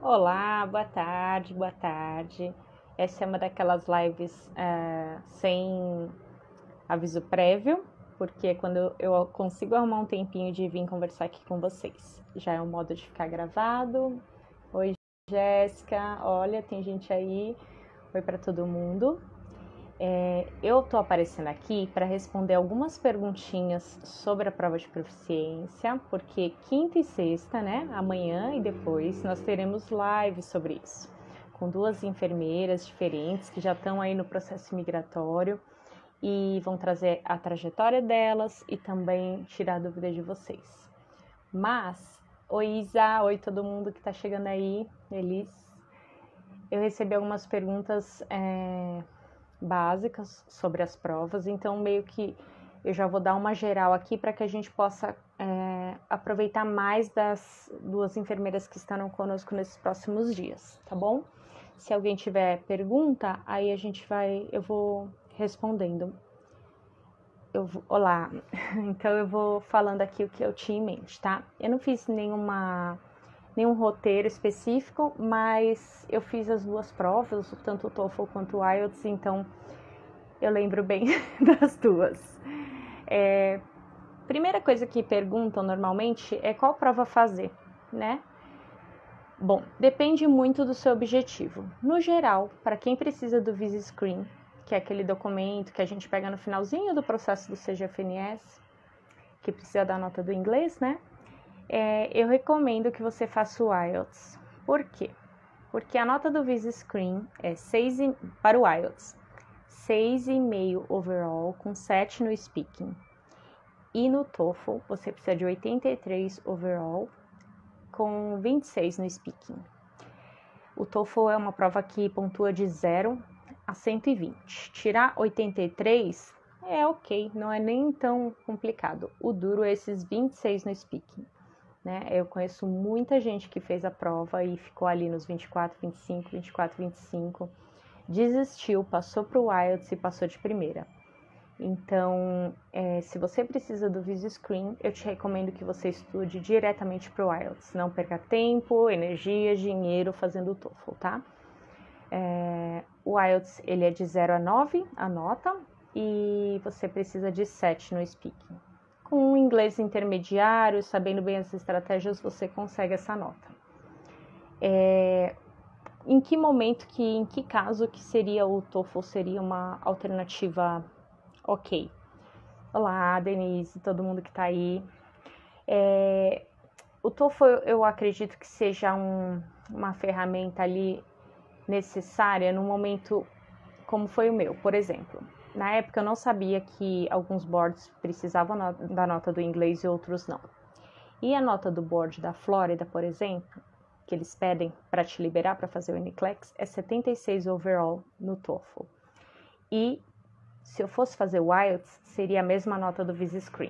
Olá, boa tarde, boa tarde. Essa é uma daquelas lives sem aviso prévio, porque quando eu consigo arrumar um tempinho de vir conversar aqui com vocês. Já é um modo de ficar gravado. Oi, Jéssica. Olha, tem gente aí. Oi para todo mundo. Eu tô aparecendo aqui para responder algumas perguntinhas sobre a prova de proficiência, porque quinta e sexta, né, amanhã e depois, nós teremos live sobre isso, com duas enfermeiras diferentes que já estão aí no processo migratório e vão trazer a trajetória delas e também tirar dúvidas de vocês. Mas, oi Isa, oi todo mundo que tá chegando aí, Elis. Eu recebi algumas perguntas básicas sobre as provas, então meio que eu já vou dar uma geral aqui para que a gente possa aproveitar mais das duas enfermeiras que estarão conosco nesses próximos dias, tá bom? Se alguém tiver pergunta, aí eu vou respondendo. Olá, então eu vou falando aqui o que eu tinha em mente, tá? Eu não fiz nenhum roteiro específico, mas eu fiz as duas provas, tanto o TOEFL quanto o IELTS, então eu lembro bem das duas. Primeira coisa que perguntam normalmente é qual prova fazer, né? Bom, depende muito do seu objetivo. No geral, para quem precisa do Visa Screen, que é aquele documento que a gente pega no finalzinho do processo do CGFNS, que precisa da nota do inglês, né? Eu recomendo que você faça o IELTS. Por quê? Porque a nota do Visa Screen é 6 para o IELTS, 6,5 overall, com 7 no speaking. E no TOEFL, você precisa de 83 overall, com 26 no speaking. O TOEFL é uma prova que pontua de 0 a 120. Tirar 83 é ok, não é nem tão complicado. O duro é esses 26 no speaking. Né? Eu conheço muita gente que fez a prova e ficou ali nos 24, 25, 24, 25, desistiu, passou para o IELTS e passou de primeira. Então, se você precisa do Visa Screen, eu te recomendo que você estude diretamente para o IELTS. Não perca tempo, energia, dinheiro fazendo o TOEFL, tá? O IELTS ele é de 0 a 9, a nota, e você precisa de 7 no speaking. Com um inglês intermediário, sabendo bem as estratégias, você consegue essa nota. Em que momento, em que caso que seria o TOEFL seria uma alternativa ok? Olá, Denise, todo mundo que tá aí. O TOEFL eu acredito que seja uma ferramenta ali necessária no momento como foi o meu, por exemplo. Na época eu não sabia que alguns boards precisavam da nota do inglês e outros não. E a nota do board da Flórida, por exemplo, que eles pedem para te liberar para fazer o NCLEX, é 76 overall no TOEFL. E se eu fosse fazer o IELTS, seria a mesma nota do Visa Screen.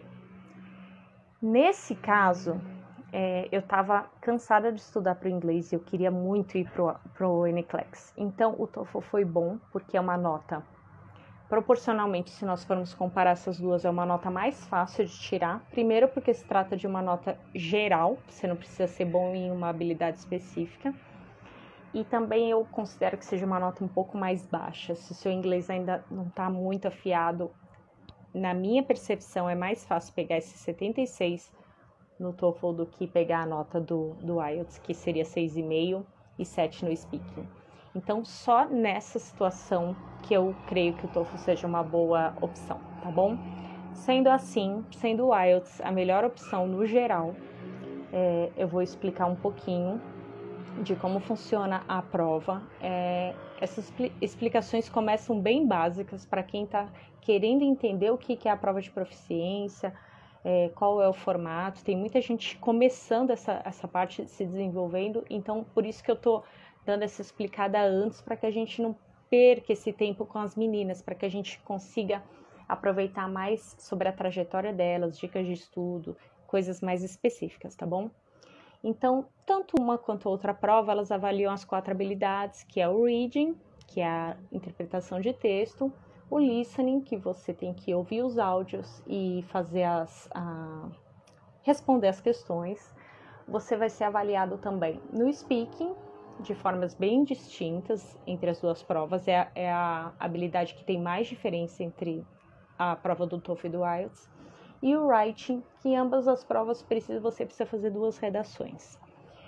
Nesse caso, eu estava cansada de estudar para o inglês e eu queria muito ir para o NCLEX. Então, o TOEFL foi bom, porque é uma nota, proporcionalmente, se nós formos comparar essas duas, é uma nota mais fácil de tirar. Primeiro, porque se trata de uma nota geral, você não precisa ser bom em uma habilidade específica. E também eu considero que seja uma nota um pouco mais baixa. Se o seu inglês ainda não está muito afiado, na minha percepção, é mais fácil pegar esse 76 no TOEFL do que pegar a nota do IELTS, que seria 6,5 e 7 no speaking. Então, só nessa situação que eu creio que o TOEFL seja uma boa opção, tá bom? Sendo assim, sendo o IELTS a melhor opção no geral, eu vou explicar um pouquinho de como funciona a prova. Essas explicações começam bem básicas para quem está querendo entender o que é a prova de proficiência, qual é o formato. Tem muita gente começando essa parte, se desenvolvendo, então por isso que eu estou dando essa explicada antes, para que a gente não perca esse tempo com as meninas, para que a gente consiga aproveitar mais sobre a trajetória delas, dicas de estudo, coisas mais específicas, tá bom? Então, tanto uma quanto outra prova, elas avaliam as 4 habilidades, que é o reading, que é a interpretação de texto, o listening, que você tem que ouvir os áudios e fazer responder as questões. Você vai ser avaliado também no speaking, de formas bem distintas entre as duas provas. É a habilidade que tem mais diferença entre a prova do TOEFL e do IELTS. E o Writing, que em ambas as provas você precisa fazer 2 redações.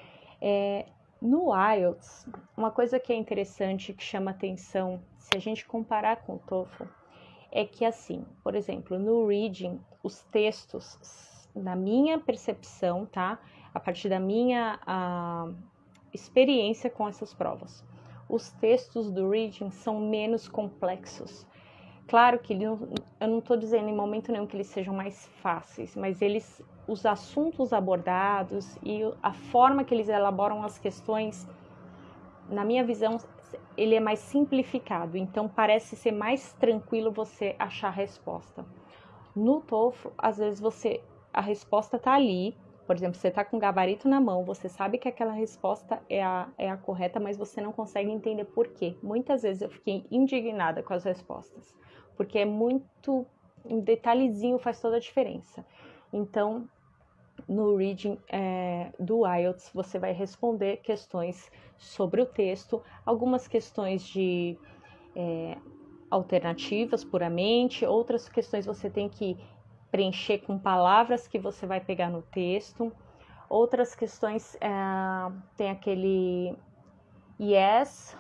No IELTS, uma coisa que é interessante, que chama atenção, se a gente comparar com o TOEFL, é que assim, por exemplo, no Reading, os textos, na minha percepção, tá? A partir da minha experiência com essas provas, os textos do Reading são menos complexos. Claro que eu não estou dizendo em momento nenhum que eles sejam mais fáceis, mas os assuntos abordados e a forma que eles elaboram as questões, na minha visão, ele é mais simplificado, então parece ser mais tranquilo você achar a resposta. No TOEFL, às vezes a resposta está ali, por exemplo, você está com o gabarito na mão, você sabe que aquela resposta é a correta, mas você não consegue entender por quê. Muitas vezes eu fiquei indignada com as respostas, porque um detalhezinho faz toda a diferença. Então, no Reading do IELTS, você vai responder questões sobre o texto, algumas questões de alternativas puramente, outras questões você tem que preencher com palavras que você vai pegar no texto, outras questões tem aquele yes,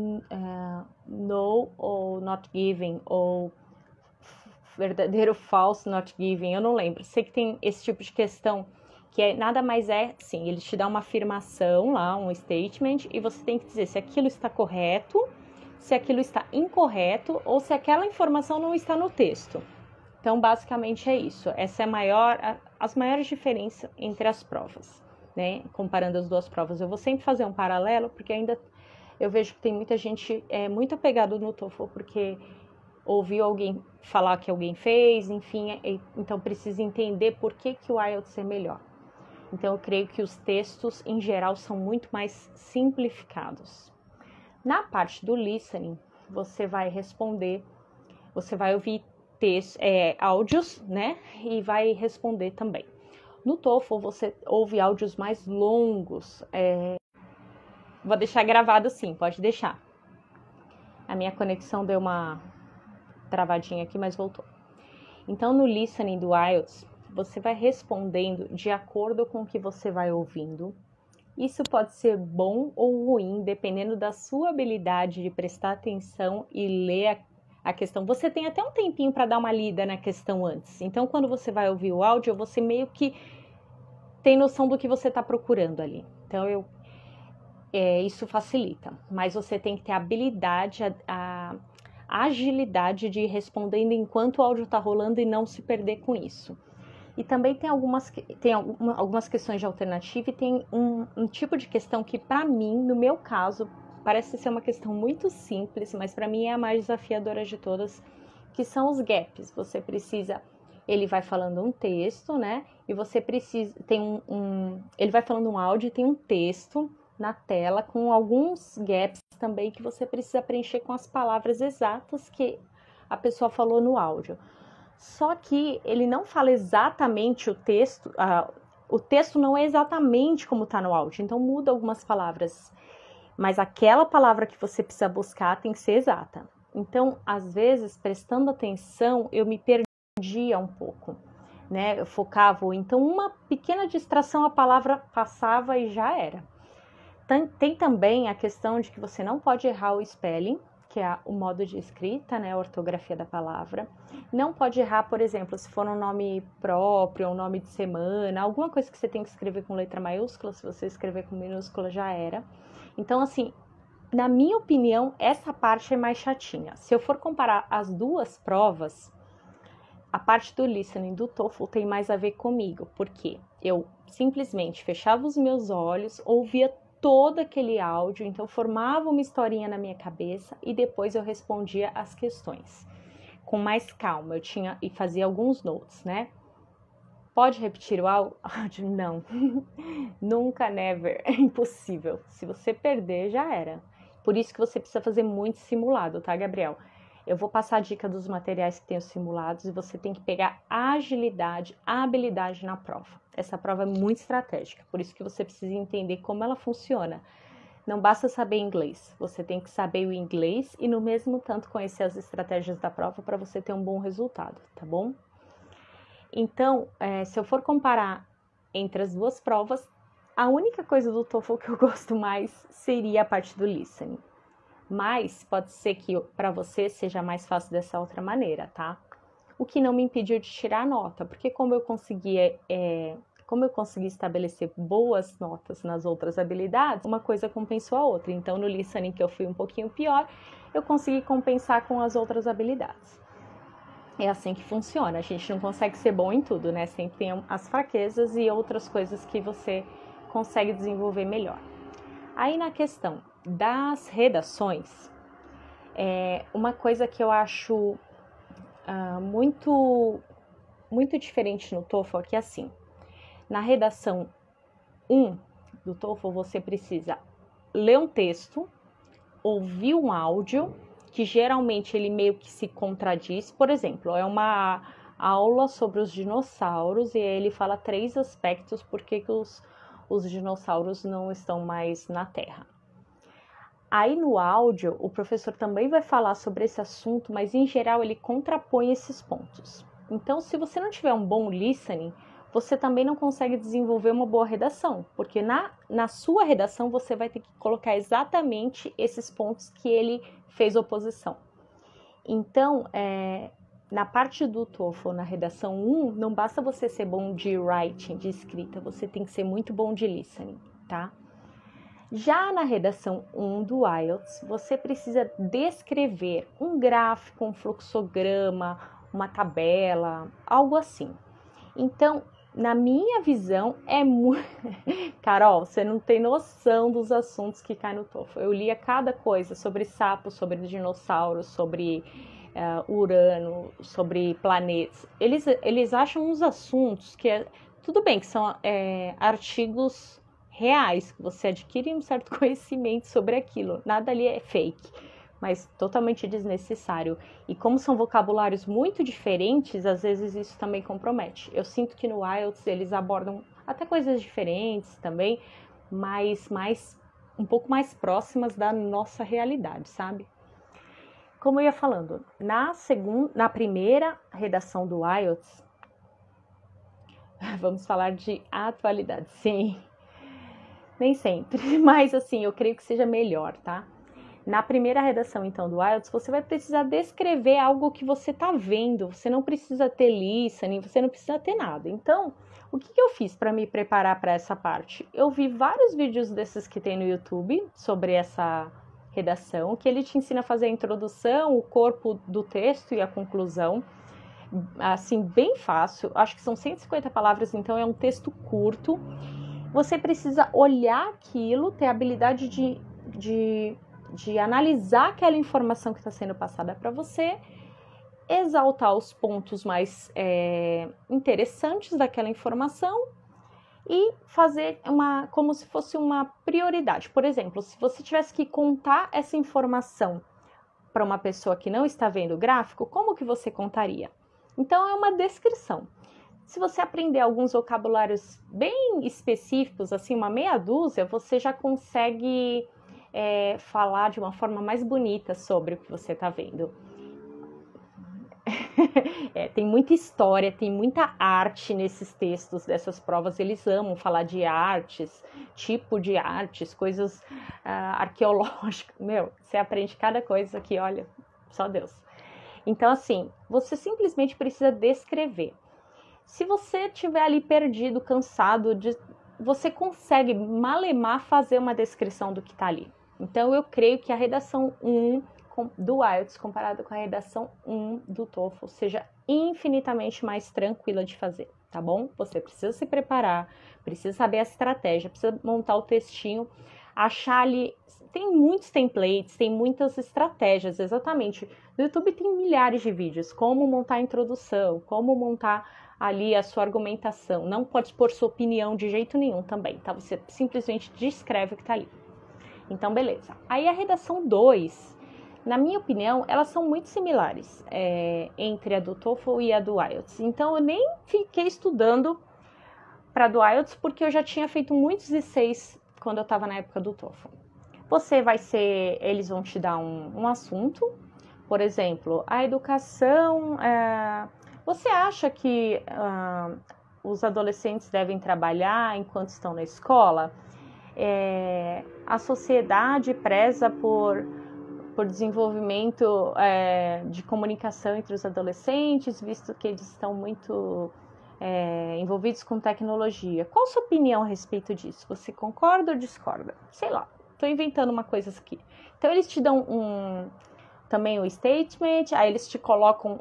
no ou not giving, ou verdadeiro, falso, not giving, eu não lembro. Sei que tem esse tipo de questão que nada mais sim, ele te dá uma afirmação lá, um statement, e você tem que dizer se aquilo está correto, se aquilo está incorreto, ou se aquela informação não está no texto. Então, basicamente é isso. Essa é as maiores diferenças entre as provas, né? Comparando as duas provas. Eu vou sempre fazer um paralelo, porque ainda eu vejo que tem muita gente muito apegada no TOEFL, porque ouviu alguém falar que alguém fez, enfim, então precisa entender por que o IELTS é melhor. Então, eu creio que os textos, em geral, são muito mais simplificados. Na parte do listening, você vai responder, você vai ouvir áudios, né? E vai responder também. No TOEFL, você ouve áudios mais longos. Vou deixar gravado sim, pode deixar. A minha conexão deu uma travadinha aqui, mas voltou. Então, no listening do IELTS, você vai respondendo de acordo com o que você vai ouvindo. Isso pode ser bom ou ruim, dependendo da sua habilidade de prestar atenção e ler a questão. Você tem até um tempinho para dar uma lida na questão antes. Então, quando você vai ouvir o áudio, você meio que tem noção do que você está procurando ali. Então, isso facilita. Mas você tem que ter a habilidade, a agilidade de ir respondendo enquanto o áudio está rolando e não se perder com isso. E também tem algumas questões de alternativa e tem um tipo de questão que, para mim, no meu caso, parece ser uma questão muito simples, mas para mim é a mais desafiadora de todas, que são os gaps. Ele vai falando um texto, né? E você precisa, ele vai falando um áudio e tem um texto na tela com alguns gaps também que você precisa preencher com as palavras exatas que a pessoa falou no áudio. Só que ele não fala exatamente o texto não é exatamente como está no áudio, então muda algumas palavras, mas aquela palavra que você precisa buscar tem que ser exata. Então, às vezes, prestando atenção, eu me perdia um pouco, né? Eu focava, então uma pequena distração, a palavra passava e já era. Tem também a questão de que você não pode errar o spelling, que é o modo de escrita, né, a ortografia da palavra. Não pode errar, por exemplo, se for um nome próprio, um nome de semana, alguma coisa que você tem que escrever com letra maiúscula, se você escrever com minúscula já era. Então, assim, na minha opinião, essa parte é mais chatinha. Se eu for comparar as duas provas, a parte do listening do TOEFL tem mais a ver comigo, porque eu simplesmente fechava os meus olhos, ouvia todo aquele áudio, então formava uma historinha na minha cabeça e depois eu respondia as questões com mais calma. Eu tinha e fazia alguns notes, né? Pode repetir o áudio? Não. Nunca, never. É impossível. Se você perder, já era. Por isso que você precisa fazer muito simulado, tá, Gabriel? Eu vou passar a dica dos materiais que tem os simulados e você tem que pegar a agilidade, a habilidade na prova. Essa prova é muito estratégica, por isso que você precisa entender como ela funciona. não basta saber inglês, você tem que saber o inglês e no mesmo tanto conhecer as estratégias da prova para você ter um bom resultado, tá bom? Então, se eu for comparar entre as duas provas, a única coisa do TOEFL que eu gosto mais seria a parte do listening. Mas pode ser que para você seja mais fácil dessa outra maneira, tá? O que não me impediu de tirar a nota, porque como eu consegui estabelecer boas notas nas outras habilidades, uma coisa compensou a outra. Então, no listening, que eu fui um pouquinho pior, eu consegui compensar com as outras habilidades. É assim que funciona, a gente não consegue ser bom em tudo, né? Sempre tem as fraquezas e outras coisas que você consegue desenvolver melhor. Aí, na questão das redações, uma coisa que eu acho muito diferente no TOEFL é que, assim, na redação 1 do TOEFL, você precisa ler um texto, ouvir um áudio, que geralmente ele meio que se contradiz. Por exemplo, é uma aula sobre os dinossauros e ele fala 3 aspectos por que os dinossauros não estão mais na Terra. Aí no áudio, o professor também vai falar sobre esse assunto, mas em geral ele contrapõe esses pontos. Então, se você não tiver um bom listening, você também não consegue desenvolver uma boa redação, porque na sua redação você vai ter que colocar exatamente esses pontos que ele fez oposição. Então, na parte do TOEFL, na redação 1, não basta você ser bom de writing, de escrita, você tem que ser muito bom de listening, tá? Já na redação 1 do IELTS, você precisa descrever um gráfico, um fluxograma, uma tabela, algo assim. Então, na minha visão, é muito... Carol, você não tem noção dos assuntos que caem no TOEFL. Eu lia cada coisa sobre sapos, sobre dinossauros, sobre Urano, sobre planetas. Eles acham uns assuntos que... Tudo bem que são artigos reais, que você adquire um certo conhecimento sobre aquilo. Nada ali é fake, mas totalmente desnecessário. E como são vocabulários muito diferentes, às vezes isso também compromete. Eu sinto que no IELTS eles abordam até coisas diferentes também, mas um pouco mais próximas da nossa realidade, sabe? Como eu ia falando, na primeira redação do IELTS, vamos falar de atualidade, sim. Nem sempre, mas assim, eu creio que seja melhor, tá? Na primeira redação, então, do IELTS, você vai precisar descrever algo que você tá vendo. Você não precisa ter listening, você não precisa ter nada. Então, o que eu fiz para me preparar para essa parte? Eu vi vários vídeos desses que tem no YouTube sobre essa redação, que ele te ensina a fazer a introdução, o corpo do texto e a conclusão. Assim, bem fácil. Acho que são 150 palavras, então é um texto curto. Você precisa olhar aquilo, ter a habilidade de analisar aquela informação que está sendo passada para você, exaltar os pontos mais interessantes daquela informação e fazer como se fosse uma prioridade. Por exemplo, se você tivesse que contar essa informação para uma pessoa que não está vendo o gráfico, como que você contaria? Então, é uma descrição. Se você aprender alguns vocabulários bem específicos, assim, uma meia dúzia, você já consegue falar de uma forma mais bonita sobre o que você está vendo. Tem muita história, tem muita arte nesses textos dessas provas. Eles amam falar de artes, tipo de artes, coisas arqueológicas. Meu, você aprende cada coisa aqui, olha, só Deus. Então, assim, você simplesmente precisa descrever. Se você estiver ali perdido, cansado, você consegue malemar fazer uma descrição do que está ali. Então, eu creio que a redação 1 do IELTS comparado com a redação 1 do TOEFL seja infinitamente mais tranquila de fazer, tá bom? Você precisa se preparar, precisa saber a estratégia, precisa montar o textinho, achar ali... Tem muitos templates, tem muitas estratégias, exatamente. No YouTube tem milhares de vídeos, como montar a introdução, como montar ali a sua argumentação. Não pode pôr sua opinião de jeito nenhum também, tá? Você simplesmente descreve o que tá ali. Então, beleza. Aí a redação 2, na minha opinião, elas são muito similares entre a do TOEFL e a do IELTS. Então, eu nem fiquei estudando para a do IELTS, porque eu já tinha feito muitos I6 quando eu estava na época do TOEFL. Eles vão te dar um assunto, por exemplo, a educação, você acha que os adolescentes devem trabalhar enquanto estão na escola? A sociedade preza por desenvolvimento de comunicação entre os adolescentes, visto que eles estão muito envolvidos com tecnologia. Qual a sua opinião a respeito disso? Você concorda ou discorda? Sei lá, estou inventando uma coisa aqui. Então, eles te dão também o statement, aí eles te colocam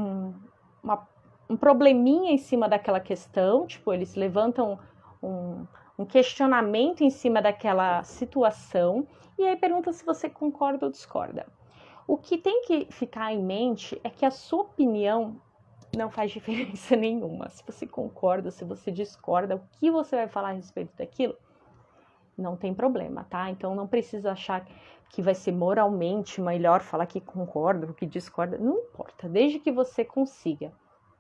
um probleminha em cima daquela questão, tipo, eles levantam um questionamento em cima daquela situação, e aí pergunta se você concorda ou discorda. O que tem que ficar em mente é que a sua opinião não faz diferença nenhuma. Se você concorda, se você discorda, o que você vai falar a respeito daquilo, não tem problema, tá? Então não precisa achar que vai ser moralmente melhor falar que concorda ou que discorda, não importa, desde que você consiga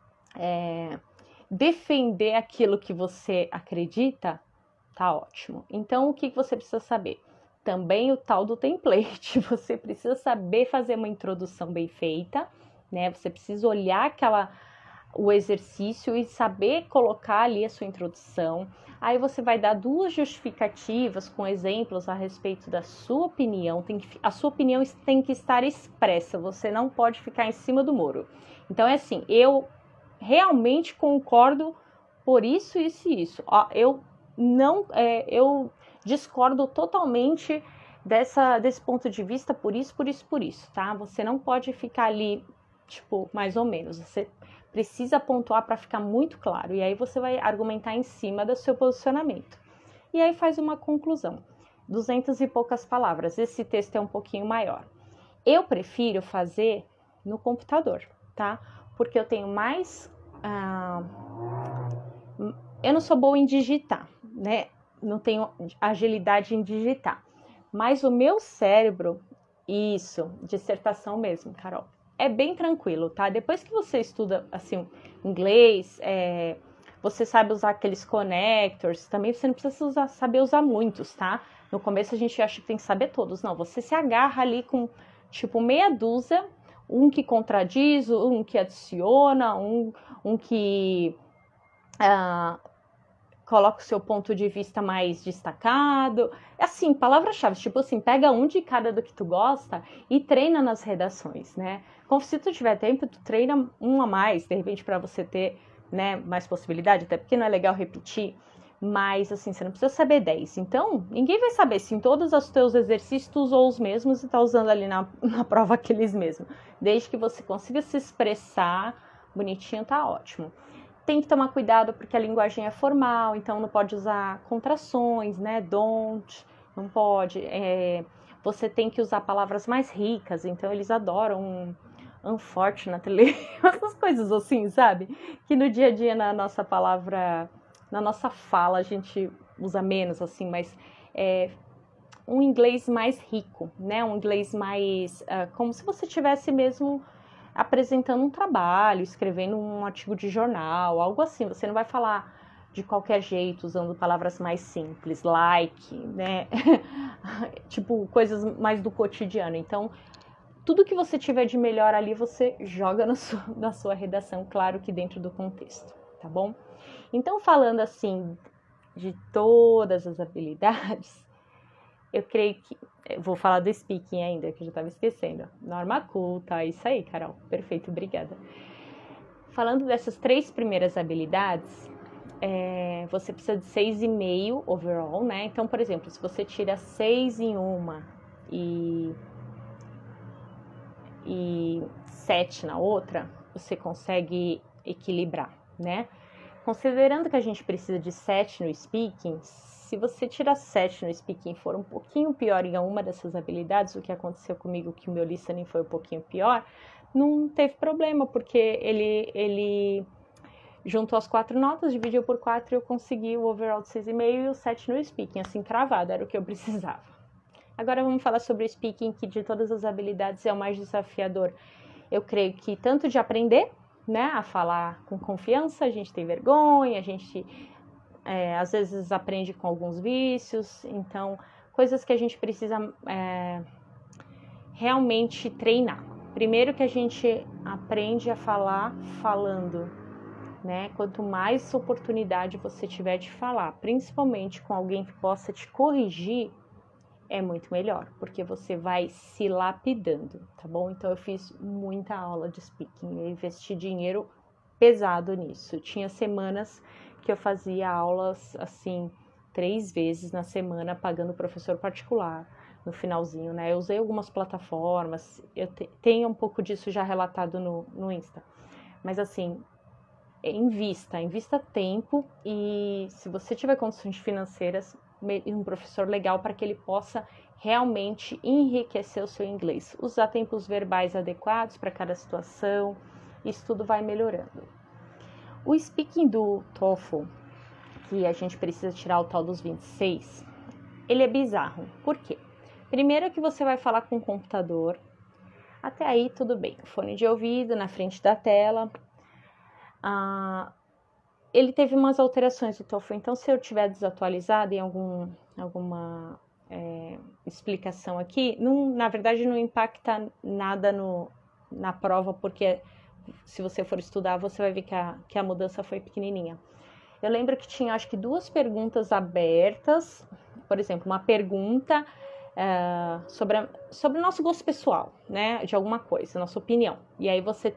defender aquilo que você acredita, tá ótimo. Então, o que você precisa saber? Também o tal do template, você precisa saber fazer uma introdução bem feita, né? Você precisa olhar o exercício e saber colocar ali a sua introdução. Aí você vai dar 2 justificativas com exemplos a respeito da sua opinião. A sua opinião tem que estar expressa, você não pode ficar em cima do muro. Então é assim, eu realmente concordo por isso, isso e isso. Eu discordo totalmente desse ponto de vista por isso, tá? Você não pode ficar ali, tipo, mais ou menos. Você precisa pontuar para ficar muito claro. E aí você vai argumentar em cima do seu posicionamento. E aí faz uma conclusão. 200 e poucas palavras. Esse texto é um pouquinho maior. Eu prefiro fazer no computador, tá? Porque eu tenho mais... eu não sou boa em digitar, né? Não tenho agilidade em digitar. Mas o meu cérebro, isso, dissertação mesmo, Carol, é bem tranquilo, tá? Depois que você estuda, assim, inglês, você sabe usar aqueles connectors, também você não precisa saber usar muitos, tá? No começo a gente acha que tem que saber todos. Não, você se agarra ali com, tipo, meia dúzia, um que contradiz, um que adiciona, um que coloca o seu ponto de vista mais destacado. Assim, palavras-chave, tipo assim, pega um de cada do que tu gosta e treina nas redações, né? Como se tu tiver tempo, tu treina um a mais, de repente, para você ter, né, mais possibilidade, até porque não é legal repetir, mas assim, você não precisa saber 10. Então, ninguém vai saber se em todos os teus exercícios tu usou os mesmos e tá usando ali na prova aqueles mesmos. Desde que você consiga se expressar bonitinho, tá ótimo. Tem que tomar cuidado porque a linguagem é formal, então não pode usar contrações, né? Don't, não pode. Você tem que usar palavras mais ricas, então eles adoram unfortunately, essas coisas assim, sabe? Que no dia a dia, na nossa palavra, na nossa fala, a gente usa menos, assim, mas um inglês mais rico, né? Um inglês mais... como se você tivesse mesmo apresentando um trabalho, escrevendo um artigo de jornal, algo assim. Você não vai falar de qualquer jeito, usando palavras mais simples, like, né? Tipo, coisas mais do cotidiano. Então, tudo que você tiver de melhor ali, você joga na sua redação, claro que dentro do contexto, tá bom? Então, falando assim de todas as habilidades, eu creio que... vou falar do speaking ainda, que eu já estava esquecendo. Norma culta, isso aí, Carol. Perfeito, obrigada. Falando dessas 3 primeiras habilidades, você precisa de 6,5 overall, né? Então, por exemplo, se você tira 6 em uma e 7 na outra, você consegue equilibrar, né? Considerando que a gente precisa de 7 no speaking, se você tirar 7 no speaking e for um pouquinho pior em uma dessas habilidades, o que aconteceu comigo, que o meu listening foi um pouquinho pior, não teve problema, porque ele juntou as 4 notas, dividiu por 4 e eu consegui o overall de 6,5 e o 7 no speaking, assim, cravado, era o que eu precisava. Agora vamos falar sobre o speaking, que de todas as habilidades é o mais desafiador. Eu creio que tanto de aprender, né, a falar com confiança, a gente tem vergonha, a gente às vezes aprende com alguns vícios, então coisas que a gente precisa realmente treinar. Primeiro que a gente aprende a falar falando, né? Quanto mais oportunidade você tiver de falar, principalmente com alguém que possa te corrigir, é muito melhor, porque você vai se lapidando, tá bom? Então eu fiz muita aula de speaking, eu investi dinheiro pesado nisso. Tinha semanas que eu fazia aulas assim 3 vezes na semana, pagando professor particular no finalzinho, né? Eu usei algumas plataformas, eu tenho um pouco disso já relatado no Insta, mas assim, invista tempo, e se você tiver condições financeiras, um professor legal para que ele possa realmente enriquecer o seu inglês, usar tempos verbais adequados para cada situação, isso tudo vai melhorando. O speaking do TOEFL, que a gente precisa tirar o tal dos 26, ele é bizarro. Por quê? Primeiro que você vai falar com o computador, até aí tudo bem, fone de ouvido na frente da tela. Ele teve umas alterações do TOEFL, então se eu tiver desatualizado em alguma explicação aqui, na verdade não impacta nada na prova, porque se você for estudar, você vai ver que a mudança foi pequenininha. Eu lembro que tinha, acho que 2 perguntas abertas, por exemplo, uma pergunta sobre o nosso gosto pessoal, né, de alguma coisa, nossa opinião. E aí você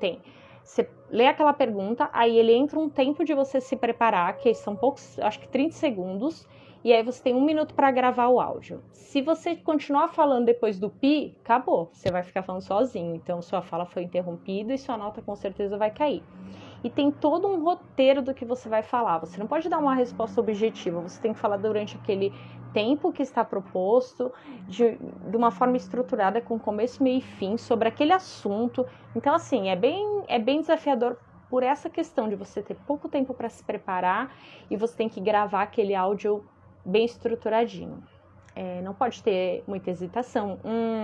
lê aquela pergunta, aí ele entra um tempo de você se preparar, que são poucos, acho que 30 segundos, e aí você tem 1 minuto para gravar o áudio. Se você continuar falando depois do pi, acabou, você vai ficar falando sozinho, então sua fala foi interrompida e sua nota com certeza vai cair. E tem todo um roteiro do que você vai falar, você não pode dar uma resposta objetiva, você tem que falar durante aquele tempo que está proposto, de uma forma estruturada, com começo, meio e fim, sobre aquele assunto. Então, assim, é bem desafiador por essa questão de você ter pouco tempo para se preparar e você tem que gravar aquele áudio bem estruturadinho. Não pode ter muita hesitação.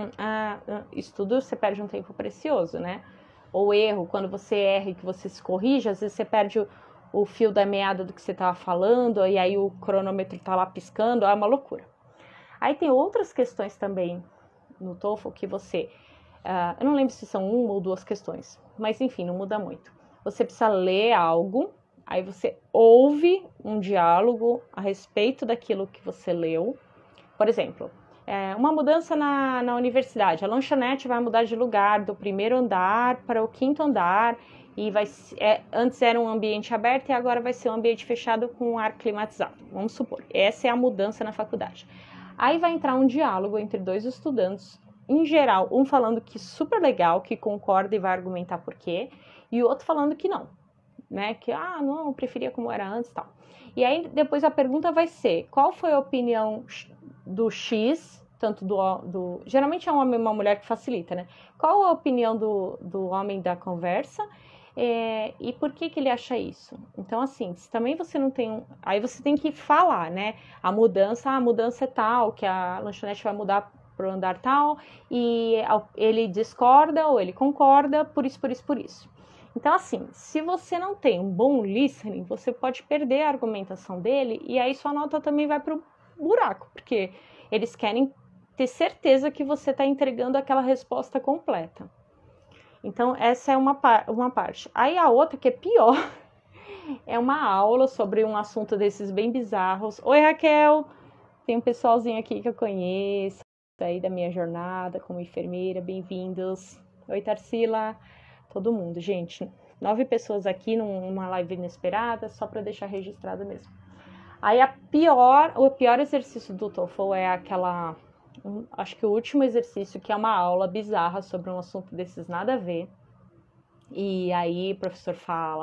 Isso tudo você perde um tempo precioso, né? Ou erro, quando você erra e que você se corrige, às vezes você perde o fio da meada do que você estava falando, e aí o cronômetro está lá piscando, é uma loucura. Aí tem outras questões também no TOEFL que eu não lembro se são 1 ou 2 questões, mas enfim, não muda muito. Você precisa ler algo, aí você ouve um diálogo a respeito daquilo que você leu. Por exemplo, uma mudança na universidade, a lanchonete vai mudar de lugar do 1º andar para o 5º andar, e antes era um ambiente aberto e agora vai ser um ambiente fechado com ar climatizado, vamos supor. Essa é a mudança na faculdade. Aí vai entrar um diálogo entre 2 estudantes, em geral, um falando que super legal, que concorda e vai argumentar por quê, e o outro falando que não, né? Que, não, eu preferia como era antes e tal. E aí depois a pergunta vai ser, qual foi a opinião do X, tanto geralmente é um homem e uma mulher que facilita, né? Qual a opinião do homem da conversa? E por que ele acha isso? Então, assim, se também você não tem... Aí você tem que falar, né? A mudança é tal, que a lanchonete vai mudar para o andar tal, e ele discorda ou ele concorda, por isso. Então, assim, se você não tem um bom listening, você pode perder a argumentação dele, e aí sua nota também vai para o buraco, porque eles querem ter certeza que você está entregando aquela resposta completa. Então, essa é uma parte. Aí a outra, que é pior, é uma aula sobre um assunto desses bem bizarros. Oi, Raquel! Tem um pessoalzinho aqui que eu conheço, aí da minha jornada como enfermeira, bem-vindos. Oi, Tarsila! Todo mundo, gente. 9 pessoas aqui numa live inesperada, só para deixar registrado mesmo. Aí o pior exercício do TOEFL é acho que o último exercício, que é uma aula bizarra sobre um assunto desses nada a ver. E aí o professor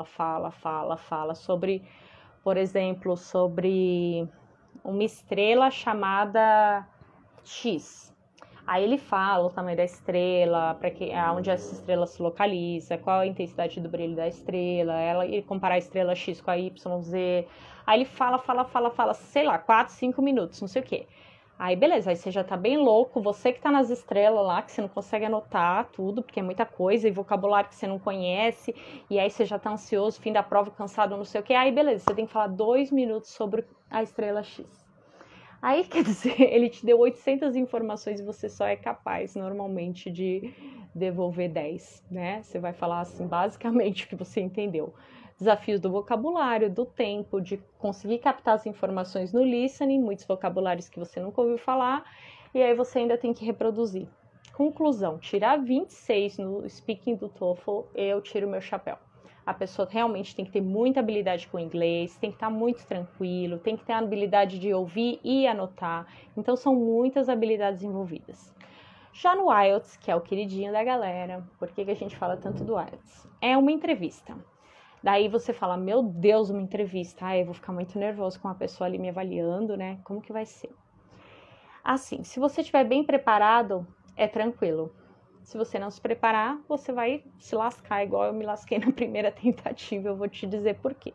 fala sobre, por exemplo, sobre uma estrela chamada X. Aí ele fala o tamanho da estrela, onde essa estrela se localiza, qual a intensidade do brilho da estrela, ele comparar a estrela X com a YZ. Aí ele fala, sei lá, 4, 5 minutos, não sei o quê. Aí beleza, aí você já tá bem louco, você que tá nas estrelas lá, que você não consegue anotar tudo, porque é muita coisa, e vocabulário que você não conhece, e aí você já tá ansioso, fim da prova, cansado, não sei o quê. Aí beleza, você tem que falar 2 minutos sobre a estrela X. Aí, quer dizer, ele te deu 800 informações e você só é capaz, normalmente, de devolver 10, né? Você vai falar, assim, basicamente o que você entendeu. Desafios do vocabulário, do tempo, de conseguir captar as informações no listening, muitos vocabulários que você nunca ouviu falar, e aí você ainda tem que reproduzir. Conclusão, tirar 26 no speaking do TOEFL, eu tiro meu chapéu. A pessoa realmente tem que ter muita habilidade com o inglês, tem que estar muito tranquilo, tem que ter a habilidade de ouvir e anotar. Então, são muitas habilidades envolvidas. Já no IELTS, que é o queridinho da galera, por que a gente fala tanto do IELTS? É uma entrevista. Daí você fala, meu Deus, uma entrevista. Eu vou ficar muito nervoso com a pessoa ali me avaliando, né? Como que vai ser? Assim, se você estiver bem preparado, é tranquilo. Se você não se preparar, você vai se lascar, igual eu me lasquei na primeira tentativa. Eu vou te dizer por quê.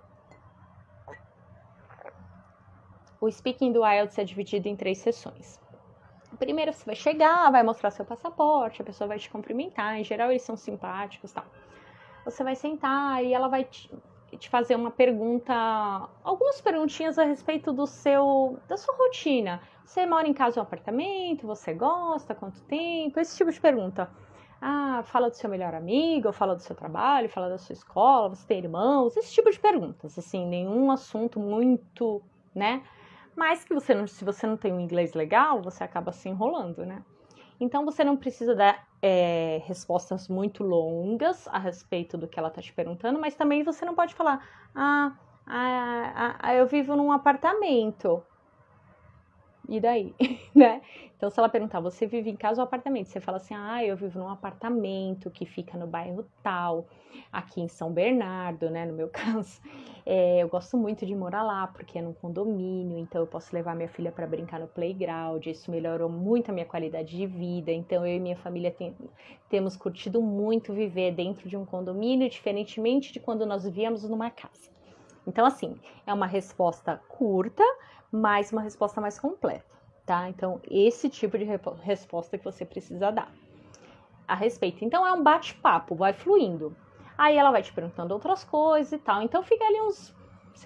O speaking do IELTS é dividido em 3 sessões. Primeiro você vai chegar, vai mostrar seu passaporte, a pessoa vai te cumprimentar. Em geral, eles são simpáticos e tal. Você vai sentar e ela vai te fazer uma pergunta, algumas perguntinhas a respeito da sua rotina. Você mora em casa ou apartamento? Você gosta? Quanto tempo? Esse tipo de pergunta. Fala do seu melhor amigo, fala do seu trabalho, fala da sua escola, você tem irmãos, esse tipo de perguntas, assim, nenhum assunto muito, né? Mas que se você não tem um inglês legal, você acaba se enrolando, né? Então, você não precisa dar respostas muito longas a respeito do que ela está te perguntando, mas também você não pode falar, eu vivo num apartamento. E daí, né? Então, se ela perguntar, você vive em casa ou apartamento? Você fala assim, eu vivo num apartamento que fica no bairro tal, aqui em São Bernardo, né? No meu caso, eu gosto muito de morar lá, porque é num condomínio, então eu posso levar minha filha para brincar no playground, isso melhorou muito a minha qualidade de vida, então eu e minha família temos curtido muito viver dentro de um condomínio, diferentemente de quando nós vivíamos numa casa. Então, assim, é uma resposta curta, mas uma resposta mais completa, tá? Então, esse tipo de resposta que você precisa dar a respeito. Então, é um bate-papo, vai fluindo. Aí ela vai te perguntando outras coisas e tal. Então, fica ali uns,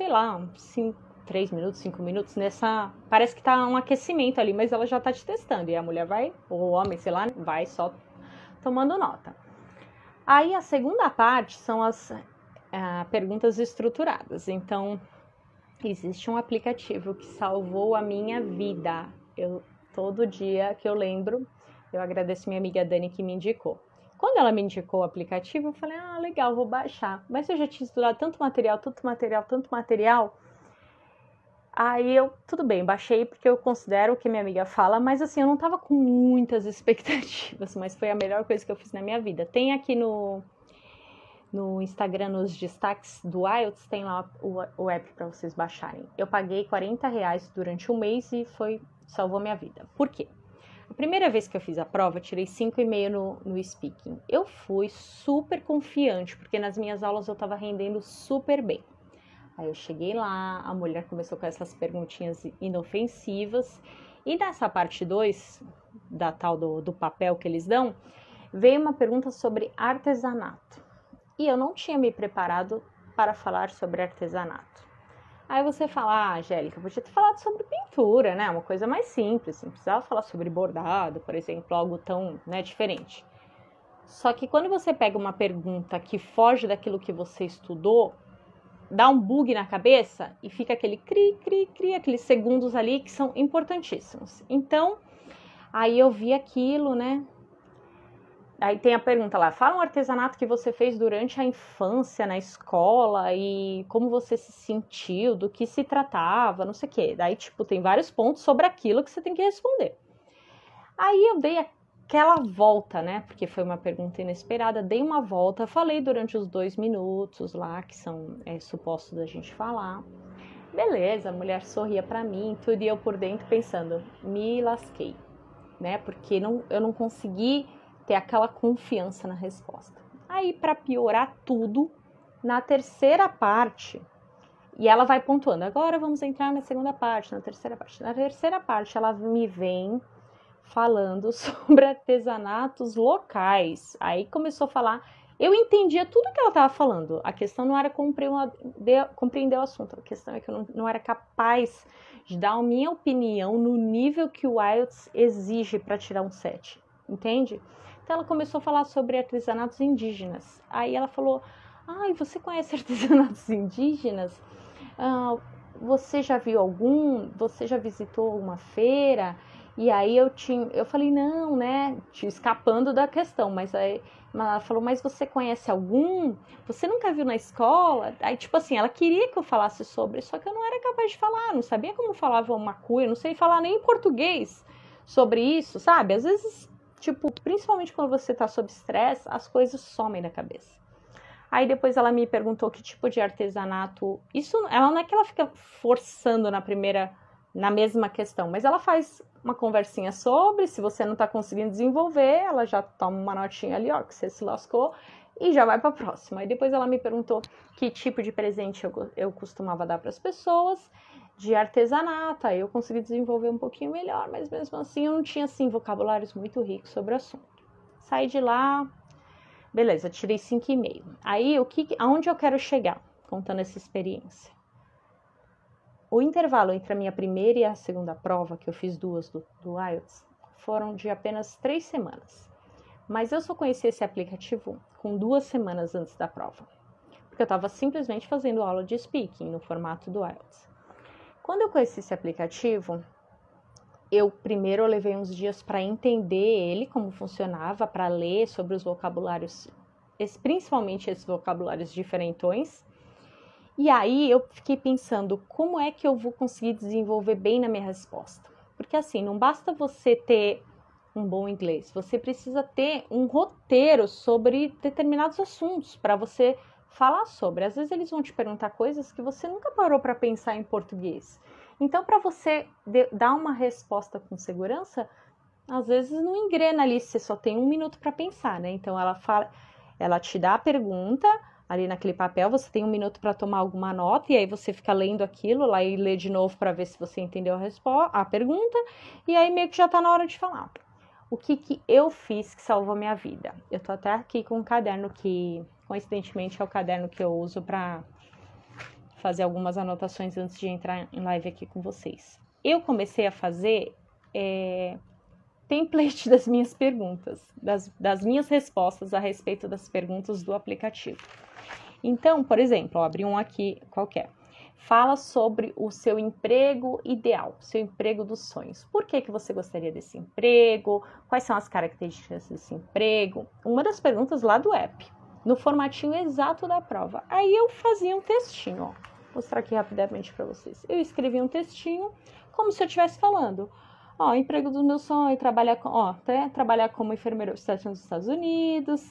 3 minutos, 5 minutos nessa... Parece que tá um aquecimento ali, mas ela já tá te testando. E a mulher vai, ou o homem, vai só tomando nota. Aí, a segunda parte são as perguntas estruturadas. Então, existe um aplicativo que salvou a minha vida. Todo dia que eu lembro, eu agradeço minha amiga Dani que me indicou. Quando ela me indicou o aplicativo, eu falei, legal, vou baixar. Mas eu já tinha estudado tanto material. Aí tudo bem, baixei porque eu considero o que minha amiga fala, mas assim, eu não tava com muitas expectativas, mas foi a melhor coisa que eu fiz na minha vida. Tem aqui no Instagram, nos destaques do IELTS, tem lá o app para vocês baixarem. Eu paguei R$40 durante um mês e salvou minha vida. Por quê? A primeira vez que eu fiz a prova, eu tirei 5,5 no speaking. Eu fui super confiante, porque nas minhas aulas eu estava rendendo super bem. Aí eu cheguei lá, a mulher começou com essas perguntinhas inofensivas, e nessa parte 2, da tal do papel que eles dão, veio uma pergunta sobre artesanato. E eu não tinha me preparado para falar sobre artesanato. Aí você fala, Angélica, podia ter falado sobre pintura, né? Uma coisa mais simples, não precisava falar sobre bordado, por exemplo, algo tão, diferente. Só que quando você pega uma pergunta que foge daquilo que você estudou, dá um bug na cabeça e fica aquele cri, aqueles segundos ali que são importantíssimos. Então, aí eu vi aquilo, né? Aí tem a pergunta lá, fala um artesanato que você fez durante a infância, na escola, e como você se sentiu, do que se tratava, não sei o quê. Daí, tem vários pontos sobre aquilo que você tem que responder. Aí eu dei aquela volta, né, porque foi uma pergunta inesperada, dei uma volta, falei durante os 2 minutos lá, que são supostos da gente falar. Beleza, a mulher sorria pra mim, tudo, e eu por dentro pensando, me lasquei, né, porque eu não consegui ter aquela confiança na resposta. Aí, para piorar tudo, na terceira parte, e ela vai pontuando, agora vamos entrar na segunda parte, na terceira parte. Na terceira parte, ela me vem falando sobre artesanatos locais. Aí começou a falar, eu entendia tudo que ela estava falando. A questão não era compreender o assunto, a questão é que eu não era capaz de dar a minha opinião no nível que o IELTS exige para tirar um 7, entende? Então ela começou a falar sobre artesanatos indígenas. Aí ela falou, ai, você conhece artesanatos indígenas? Você já viu algum? Você já visitou uma feira? E aí eu falei, não, né, escapando da questão, mas aí ela falou, mas você conhece algum? Você nunca viu na escola? Aí, tipo assim, ela queria que eu falasse sobre, só que eu não era capaz de falar, não sabia como falava uma cuia, não sei falar nem em português sobre isso, sabe? Às vezes, tipo, principalmente quando você tá sob estresse, as coisas somem da cabeça. Aí depois ela me perguntou que tipo de artesanato, isso, ela não é que ela fica forçando na mesma questão, mas ela faz uma conversinha sobre, se você não tá conseguindo desenvolver, ela já toma uma notinha ali, ó, que você se lascou, e já vai pra próxima. Aí depois ela me perguntou que tipo de presente eu costumava dar para as pessoas, de artesanato, aí eu consegui desenvolver um pouquinho melhor, mas mesmo assim eu não tinha, assim, vocabulários muito ricos sobre o assunto. Saí de lá, beleza, tirei 5,5. Aí, aonde eu quero chegar, contando essa experiência? O intervalo entre a minha primeira e a segunda prova, que eu fiz 2 do IELTS, foram de apenas 3 semanas. Mas eu só conheci esse aplicativo com 2 semanas antes da prova, porque eu estava simplesmente fazendo aula de speaking no formato do IELTS. Quando eu conheci esse aplicativo, primeiro eu levei uns dias para entender ele, como funcionava, para ler sobre os vocabulários, principalmente esses vocabulários diferentões. E aí eu fiquei pensando, como é que eu vou conseguir desenvolver bem na minha resposta? Porque assim, não basta você ter um bom inglês, você precisa ter um roteiro sobre determinados assuntos para você falar sobre. Às vezes eles vão te perguntar coisas que você nunca parou para pensar em português. Então, para você dar uma resposta com segurança, às vezes não engrena ali, você só tem 1 minuto para pensar, né? Então, ela te dá a pergunta ali naquele papel, você tem 1 minuto para tomar alguma nota, e aí você fica lendo aquilo lá e lê de novo para ver se você entendeu a pergunta, e aí meio que já tá na hora de falar. O que eu fiz que salvou minha vida? Eu tô até aqui com um caderno que, coincidentemente, é o caderno que eu uso para fazer algumas anotações antes de entrar em live aqui com vocês. Eu comecei a fazer template das minhas perguntas, das minhas respostas a respeito das perguntas do aplicativo. Então, por exemplo, abri um aqui qualquer. Fala sobre o seu emprego ideal, seu emprego dos sonhos. Por que você gostaria desse emprego? Quais são as características desse emprego? Uma das perguntas lá do app, no formatinho exato da prova. Aí eu fazia um textinho, ó. Vou mostrar aqui rapidamente para vocês. Eu escrevi um textinho como se eu estivesse falando. Ó, emprego dos meus sonhos, trabalhar como enfermeiro obstétrica nos Estados Unidos.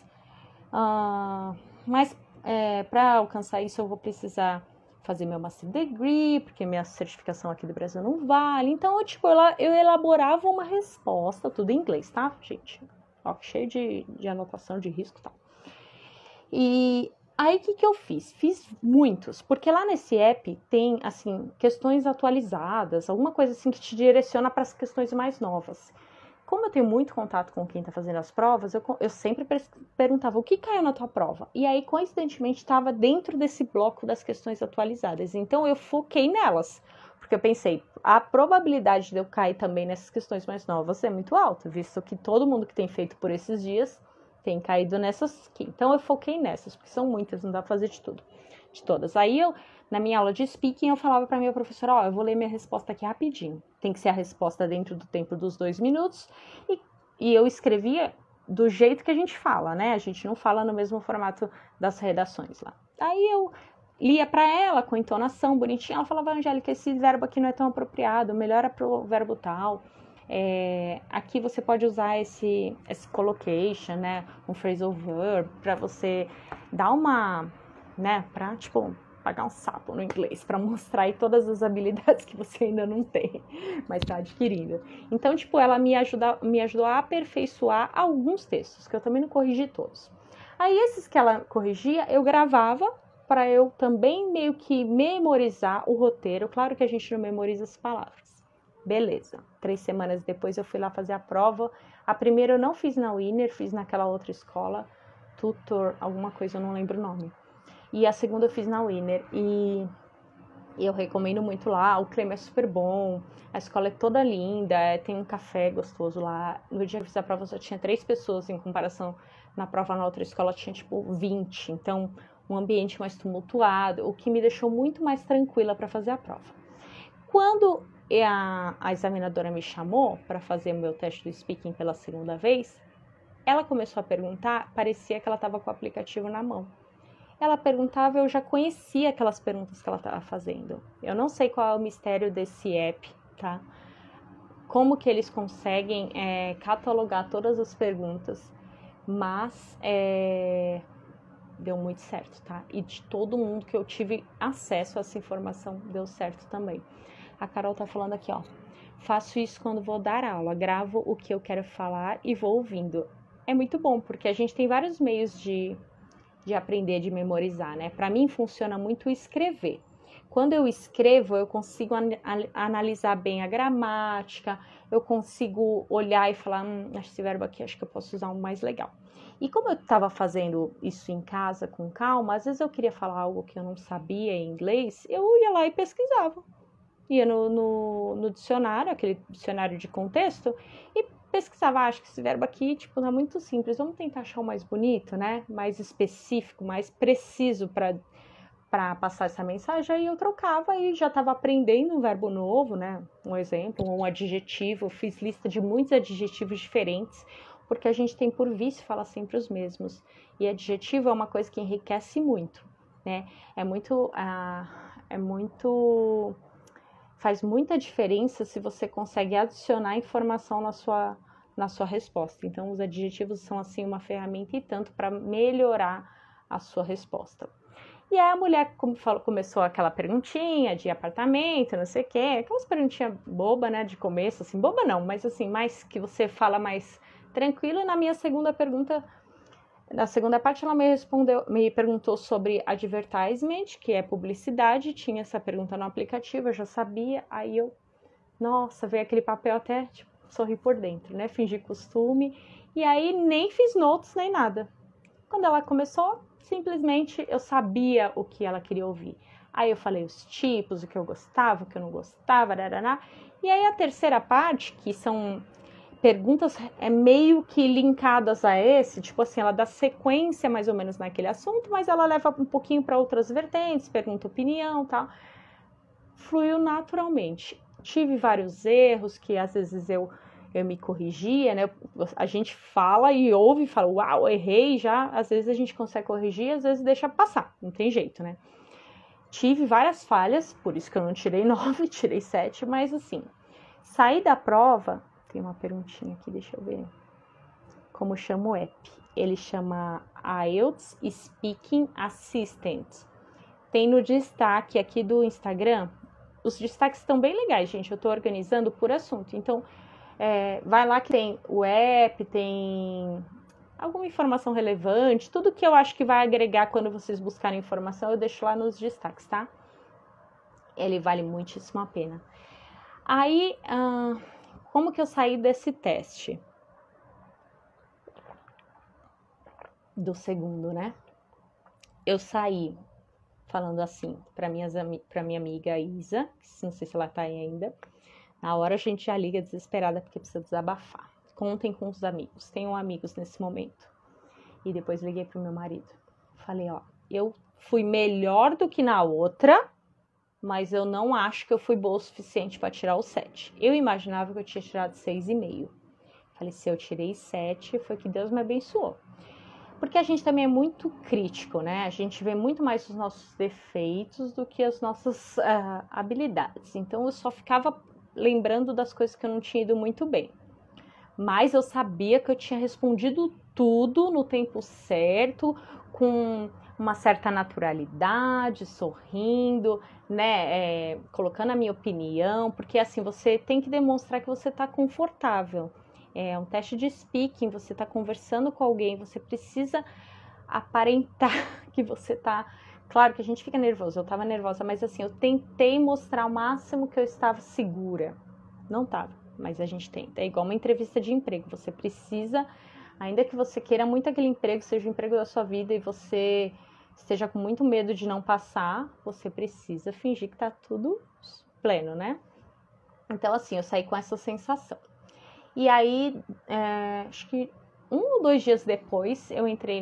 Mas para alcançar isso eu vou precisar fazer meu Master Degree, porque minha certificação aqui do Brasil não vale. Então, eu elaborava uma resposta, tudo em inglês, tá, gente? Ó, cheio de anotação de risco e tal. E aí, o que eu fiz? Fiz muitos, porque lá nesse app tem, assim, questões atualizadas, alguma coisa assim que te direciona para as questões mais novas. Como eu tenho muito contato com quem está fazendo as provas, eu sempre perguntava o que caiu na tua prova. E aí, coincidentemente, estava dentro desse bloco das questões atualizadas. Então, eu foquei nelas, porque eu pensei, a probabilidade de eu cair também nessas questões mais novas é muito alta, visto que todo mundo que tem feito por esses dias tem caído nessas aqui. Então, eu foquei nessas, porque são muitas, não dá pra fazer de todas. Aí, na minha aula de speaking, eu falava para minha professora, ó, eu vou ler minha resposta aqui rapidinho. Tem que ser a resposta dentro do tempo dos 2 minutos. E eu escrevia do jeito que a gente fala, né? A gente não fala no mesmo formato das redações lá. Aí eu lia para ela com entonação bonitinha. Ela falava, Angélica, esse verbo aqui não é tão apropriado, melhor é pro verbo tal. Aqui você pode usar esse collocation, né? Um phrasal verb, para você dar uma, né? Pra, tipo, pagar um sapo no inglês, para mostrar aí todas as habilidades que você ainda não tem, mas tá adquirindo. Então, tipo, ela me ajudou a aperfeiçoar alguns textos, que eu também não corrigi todos. Aí, esses que ela corrigia, eu gravava para eu também meio que memorizar o roteiro. Claro que a gente não memoriza as palavras. Beleza. 3 semanas depois eu fui lá fazer a prova. A primeira eu não fiz na Winner, fiz naquela outra escola, Tutor, alguma coisa, eu não lembro o nome. E a segunda eu fiz na Winner. E E eu recomendo muito lá, o clima é super bom, a escola é toda linda, tem um café gostoso lá. No dia que eu fiz a prova só tinha 3 pessoas, em comparação na prova na outra escola tinha tipo 20. Então, um ambiente mais tumultuado, o que me deixou muito mais tranquila para fazer a prova. Quando a examinadora me chamou para fazer o meu teste do speaking pela segunda vez, ela começou a perguntar, parecia que ela estava com o aplicativo na mão. Ela perguntava, eu já conhecia aquelas perguntas que ela estava fazendo. Eu não sei qual é o mistério desse app, tá? Como que eles conseguem catalogar todas as perguntas, mas deu muito certo, tá? E de todo mundo que eu tive acesso a essa informação, deu certo também. A Carol tá falando aqui, ó. Faço isso quando vou dar aula, gravo o que eu quero falar e vou ouvindo. É muito bom, porque a gente tem vários meios de aprender, de memorizar, né? Para mim funciona muito escrever. Quando eu escrevo, eu consigo analisar bem a gramática, eu consigo olhar e falar, esse verbo aqui acho que eu posso usar um mais legal. E como eu estava fazendo isso em casa com calma, às vezes eu queria falar algo que eu não sabia em inglês, eu ia lá e pesquisava. Ia no dicionário, aquele dicionário de contexto, e pesquisava, acho que esse verbo aqui, tipo, não é muito simples, vamos tentar achar o mais bonito, né? Mais específico, mais preciso para passar essa mensagem. Aí eu trocava e já estava aprendendo um verbo novo, né? Um exemplo, um adjetivo. Eu fiz lista de muitos adjetivos diferentes, porque a gente tem por vício falar sempre os mesmos. E adjetivo é uma coisa que enriquece muito, né? Faz muita diferença se você consegue adicionar informação na sua resposta. Então, os adjetivos são, assim, uma ferramenta e tanto para melhorar a sua resposta. E aí a mulher começou aquela perguntinha de apartamento, não sei o quê, aquelas perguntinhas boba, né, de começo, assim, boba não, mas assim, mais que você fala mais tranquilo. E na minha segunda pergunta, na segunda parte, ela me perguntou sobre advertisement, que é publicidade. Tinha essa pergunta no aplicativo, eu já sabia. Aí nossa, veio aquele papel até, tipo, sorri por dentro, né? Fingi costume. E aí nem fiz notes nem nada. Quando ela começou, simplesmente eu sabia o que ela queria ouvir. Aí eu falei os tipos, o que eu gostava, o que eu não gostava, darará. E aí a terceira parte, que são perguntas meio que linkadas a esse, tipo assim, ela dá sequência mais ou menos naquele assunto, mas ela leva um pouquinho para outras vertentes, pergunta opinião e tal. Fluiu naturalmente. Tive vários erros que às vezes eu me corrigia, né? A gente fala e ouve e fala, uau, errei já. Às vezes a gente consegue corrigir, às vezes deixa passar, não tem jeito, né? Tive várias falhas, por isso que eu não tirei 9, tirei 7, mas assim, saí da prova. Tem uma perguntinha aqui, deixa eu ver. Como chama o app? Ele chama IELTS Speaking Assistant. Tem no destaque aqui do Instagram. Os destaques estão bem legais, gente. Eu tô organizando por assunto. Então, vai lá que tem o app, tem alguma informação relevante. Tudo que eu acho que vai agregar quando vocês buscarem informação, eu deixo lá nos destaques, tá? Ele vale muitíssimo a pena. Aí, como que eu saí desse teste? Do segundo, né? Eu saí falando assim para minha amiga Isa, não sei se ela tá aí ainda. Na hora a gente já liga desesperada porque precisa desabafar. Contem com os amigos, tenham amigos nesse momento. E depois liguei pro meu marido. Falei, ó, eu fui melhor do que na outra, mas eu não acho que eu fui boa o suficiente para tirar o 7. Eu imaginava que eu tinha tirado 6,5. Falei, se eu tirei 7, foi que Deus me abençoou. Porque a gente também é muito crítico, né? A gente vê muito mais os nossos defeitos do que as nossas habilidades. Então, eu só ficava lembrando das coisas que eu não tinha ido muito bem. Mas eu sabia que eu tinha respondido tudo no tempo certo, com uma certa naturalidade, sorrindo, né? Colocando a minha opinião, porque assim, você tem que demonstrar que você está confortável. É um teste de speaking, você está conversando com alguém, você precisa aparentar que você está... Claro que a gente fica nervoso, eu estava nervosa, mas assim, eu tentei mostrar o máximo que eu estava segura. Não estava, mas a gente tenta. É igual uma entrevista de emprego, você precisa, ainda que você queira muito aquele emprego, seja o emprego da sua vida e você esteja com muito medo de não passar, você precisa fingir que tá tudo pleno, né? Então, assim, eu saí com essa sensação. E aí, acho que 1 ou 2 dias depois, eu entrei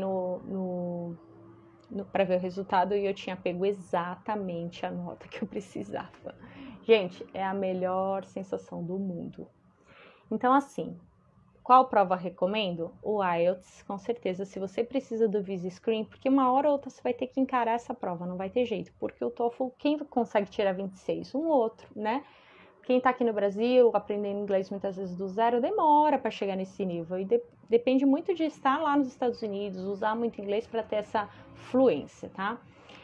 para ver o resultado e eu tinha pego exatamente a nota que eu precisava. Gente, é a melhor sensação do mundo. Então, assim, qual prova recomendo? O IELTS, com certeza, se você precisa do Visa Screen, porque uma hora ou outra você vai ter que encarar essa prova, não vai ter jeito, porque o TOEFL, quem consegue tirar 26? Um outro, né? Quem tá aqui no Brasil, aprendendo inglês muitas vezes do zero, demora para chegar nesse nível. E depende muito de estar lá nos Estados Unidos, usar muito inglês para ter essa fluência, tá?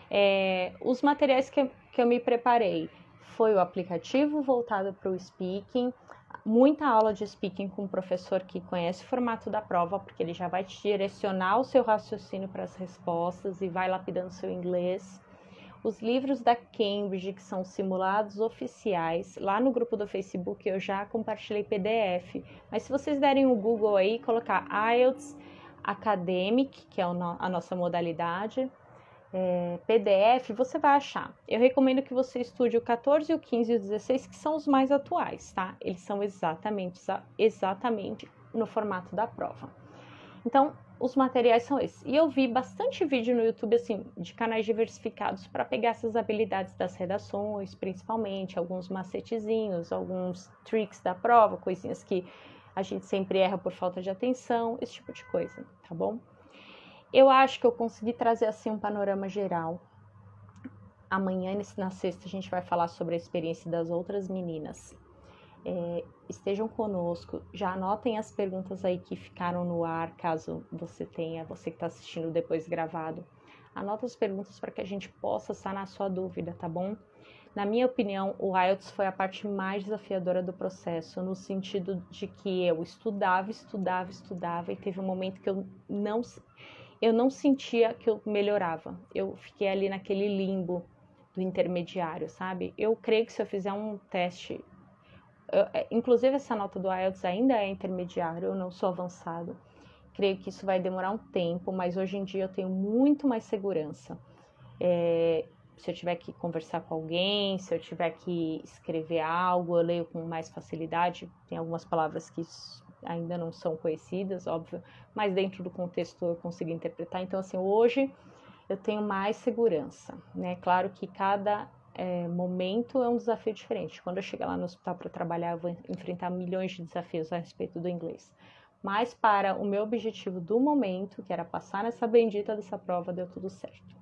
Os materiais que eu me preparei foi o aplicativo voltado para o speaking, muita aula de speaking com um professor que conhece o formato da prova, porque ele já vai te direcionar o seu raciocínio para as respostas e vai lapidando seu inglês. Os livros da Cambridge, que são simulados oficiais, lá no grupo do Facebook eu já compartilhei PDF, mas se vocês derem o Google aí, colocar IELTS Academic, que é a nossa modalidade, PDF, você vai achar. Eu recomendo que você estude o 14, o 15 e o 16, que são os mais atuais, tá? Eles são exatamente no formato da prova. Então, os materiais são esses. E eu vi bastante vídeo no YouTube, assim, de canais diversificados para pegar essas habilidades das redações, principalmente, alguns macetezinhos, alguns tricks da prova, coisinhas que a gente sempre erra por falta de atenção, esse tipo de coisa, tá bom? Eu acho que eu consegui trazer, assim, um panorama geral. Amanhã, na sexta, a gente vai falar sobre a experiência das outras meninas. Estejam conosco, já anotem as perguntas aí que ficaram no ar, caso você que está assistindo depois gravado. Anota as perguntas para que a gente possa sanar a sua dúvida, tá bom? Na minha opinião, o IELTS foi a parte mais desafiadora do processo, no sentido de que eu estudava e teve um momento que eu não sentia que eu melhorava. Eu fiquei ali naquele limbo do intermediário, sabe? Eu creio que se eu fizer um teste, inclusive essa nota do IELTS ainda é intermediário, eu não sou avançado. Creio que isso vai demorar um tempo, mas hoje em dia eu tenho muito mais segurança. Se eu tiver que conversar com alguém, se eu tiver que escrever algo, eu leio com mais facilidade. Tem algumas palavras que ainda não são conhecidas, óbvio, mas dentro do contexto eu consigo interpretar. Então, assim, hoje eu tenho mais segurança, né? Claro que cada momento é um desafio diferente. Quando eu chegar lá no hospital para trabalhar, eu vou enfrentar milhões de desafios a respeito do inglês. Mas para o meu objetivo do momento, que era passar nessa bendita dessa prova, deu tudo certo.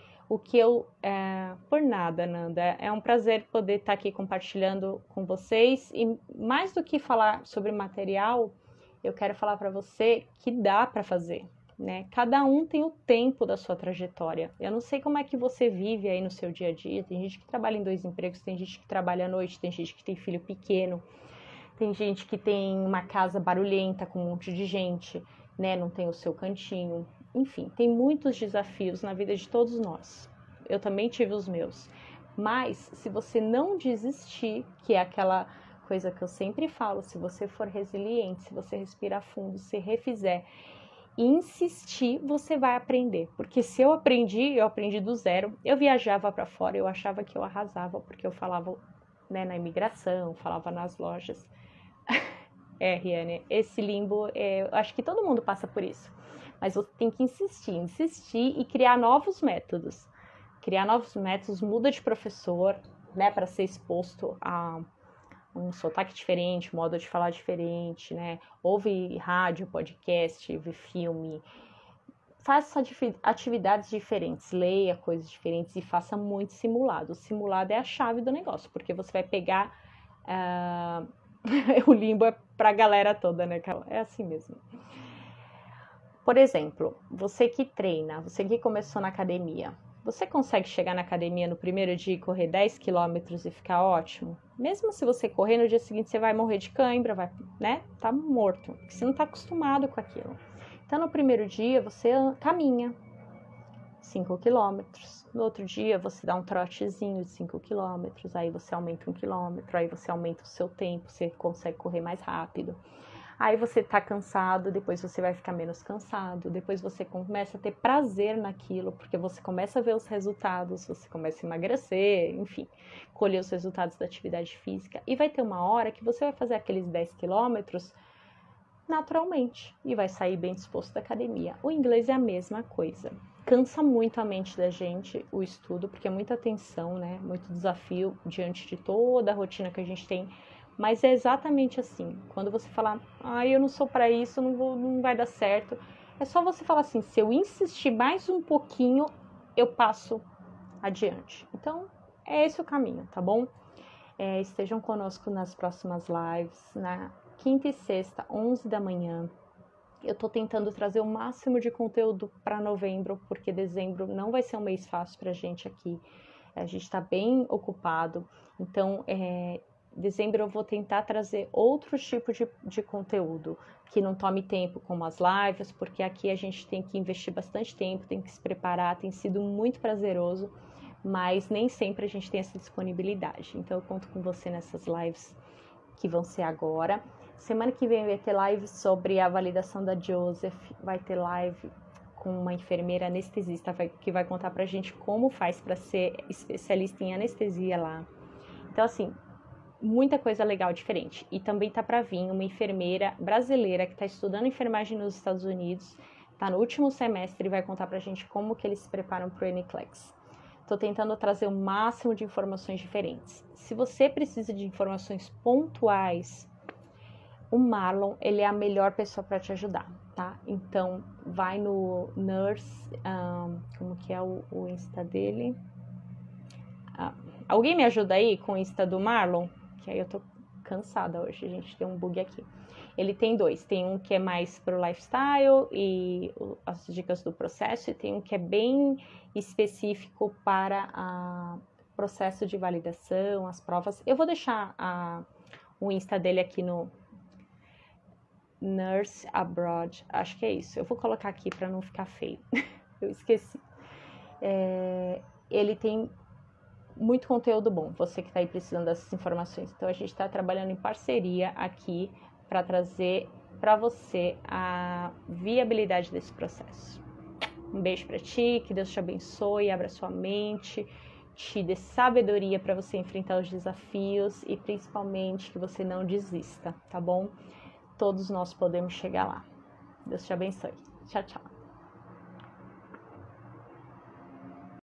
Por nada, Nanda, é um prazer poder estar aqui compartilhando com vocês. E mais do que falar sobre material, eu quero falar para você que dá para fazer. Né? Cada um tem o tempo da sua trajetória. Eu não sei como é que você vive aí no seu dia a dia. Tem gente que trabalha em 2 empregos, tem gente que trabalha à noite, tem gente que tem filho pequeno, tem gente que tem uma casa barulhenta com um monte de gente, né? Não tem o seu cantinho. Enfim, tem muitos desafios na vida de todos nós. Eu também tive os meus. Mas se você não desistir, que é aquela coisa que eu sempre falo, se você for resiliente, se você respirar fundo, se refizer e insistir, você vai aprender. Porque se eu aprendi do zero. Eu viajava para fora, eu achava que eu arrasava, porque eu falava, né, na imigração, falava nas lojas. Riane, esse limbo, eu acho que todo mundo passa por isso. Mas você tem que insistir e criar novos métodos. Criar novos métodos, muda de professor, né, para ser exposto a um sotaque diferente, modo de falar diferente, né? Ouve rádio, podcast, vê filme, faça atividades diferentes, leia coisas diferentes e faça muito simulado. O simulado é a chave do negócio, porque você vai pegar o limbo é pra galera toda, né, Carol? É assim mesmo. Por exemplo, você que treina, você que começou na academia, você consegue chegar na academia no primeiro dia e correr 10 quilômetros e ficar ótimo? Mesmo se você correr, no dia seguinte você vai morrer de cãibra, vai, né? Tá morto, porque você não tá acostumado com aquilo. Então, no primeiro dia, você caminha 5 quilômetros. No outro dia, você dá um trotezinho de 5 quilômetros, aí você aumenta 1 quilômetro, aí você aumenta o seu tempo, você consegue correr mais rápido. Aí você tá cansado, depois você vai ficar menos cansado, depois você começa a ter prazer naquilo, porque você começa a ver os resultados, você começa a emagrecer, enfim, colher os resultados da atividade física. E vai ter uma hora que você vai fazer aqueles 10 quilômetros naturalmente e vai sair bem disposto da academia. O inglês é a mesma coisa. Cansa muito a mente da gente o estudo, porque é muita atenção, né? Muito desafio diante de toda a rotina que a gente tem. Mas é exatamente assim. Quando você falar, eu não sou para isso, não vai dar certo. É só você falar assim, se eu insistir mais um pouquinho, eu passo adiante. Então, é esse o caminho, tá bom? Estejam conosco nas próximas lives, na quinta e sexta, 11 da manhã. Eu tô tentando trazer o máximo de conteúdo para novembro, porque dezembro não vai ser um mês fácil pra gente aqui. A gente tá bem ocupado. Então, dezembro eu vou tentar trazer outro tipo de conteúdo que não tome tempo, como as lives, porque aqui a gente tem que investir bastante tempo, tem que se preparar, tem sido muito prazeroso, mas nem sempre a gente tem essa disponibilidade. Então eu conto com você nessas lives que vão ser agora. Semana que vem vai ter live sobre a validação da Joseph, vai ter live com uma enfermeira anestesista que vai contar pra gente como faz para ser especialista em anestesia lá. Então assim, muita coisa legal diferente. E também tá para vir uma enfermeira brasileira que está estudando enfermagem nos Estados Unidos, tá no último semestre e vai contar pra gente como que eles se preparam pro NCLEX. Tô tentando trazer o máximo de informações diferentes. Se você precisa de informações pontuais, o Marlon, ele é a melhor pessoa para te ajudar, tá? Então, vai no Nurse, como que é o Insta dele? Alguém me ajuda aí com o Insta do Marlon? Que aí eu tô cansada hoje, a gente tem um bug aqui. Ele tem dois, tem um que é mais pro lifestyle e as dicas do processo, e tem um que é bem específico para o processo de validação, as provas. Eu vou deixar o Insta dele aqui no Nurse Abroad, acho que é isso. Eu vou colocar aqui para não ficar feio, eu esqueci. Ele tem muito conteúdo bom, você que está aí precisando dessas informações. Então a gente está trabalhando em parceria aqui para trazer para você a viabilidade desse processo. Um beijo para ti, que Deus te abençoe, abra sua mente, te dê sabedoria para você enfrentar os desafios e principalmente que você não desista, tá bom? Todos nós podemos chegar lá. Deus te abençoe. Tchau, tchau.